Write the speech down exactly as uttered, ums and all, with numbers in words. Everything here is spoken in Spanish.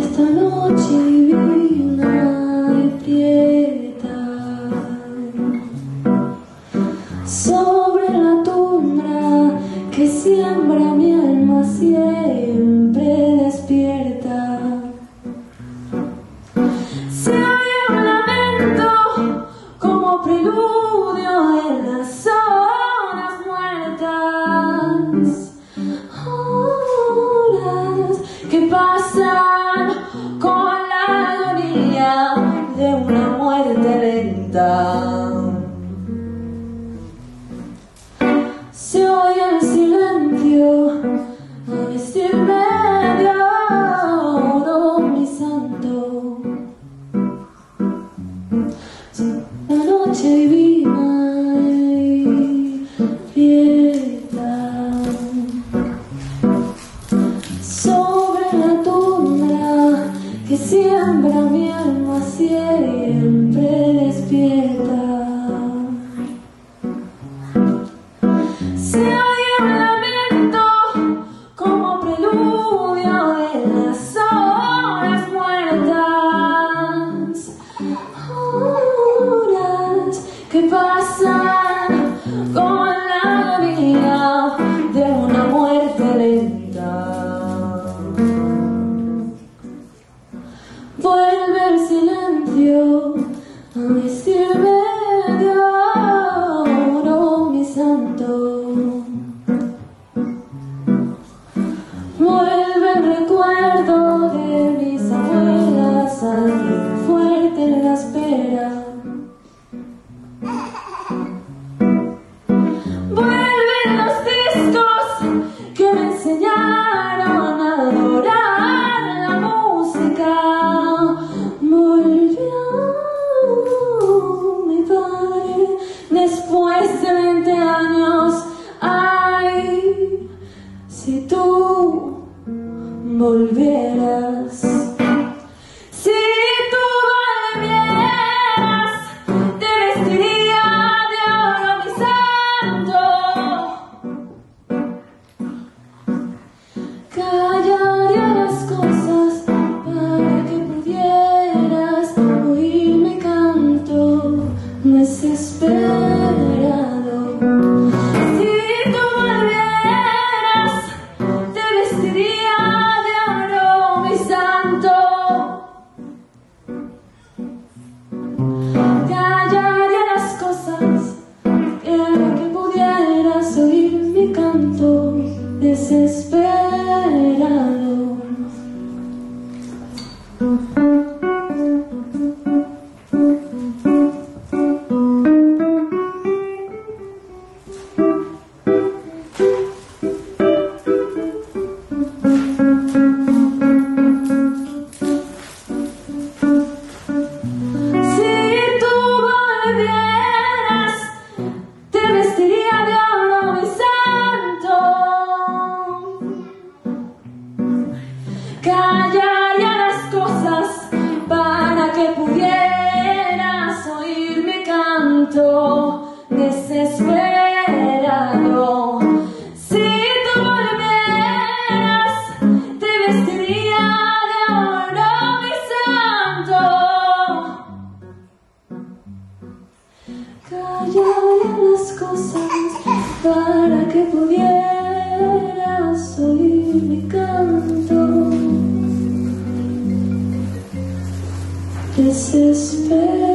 esta noche divina y prieta, sobre la tundra que siembra mi alma siempre despierta. Se oye un lamento como preludio en las horas muertas, horas que pasan con la agonía de una muerte lenta. Se oye el silencio a vestirme de oro, mi santo. La noche divina y prieta, sobre la tundra que siembra mi alma siempre despierta. Se oye un lamento como preludio en las horas muertas, horas que pasan con la agonía de una muerte lenta. Vuelve el silencio a vestirme de oro, mi santo. Vuelve el recuerdo de mis abuelas, alguien fuerte en la espera. Vuelven los discos que me enseñaron a adorar la música. Volvió mi padre después de veinte años. Ay, si tú volvieras, si tú volvieras, te vestiría de oro, mi santo. Callaría las cosas para que pudieras oír mi canto desesperado. Si tú volvieras, te vestiría de oro, mi santo. Callaría las cosas para que pudieras oír mi canto desesperado. Si tú volvieras, te vestiría de oro, mi santo. Callaría las cosas para que pudieras oír mi canto desesperado. Si tú volvieras, te vestiría de oro, mi santo. Callaría las cosas para que pudieras oír mi canto desesperado.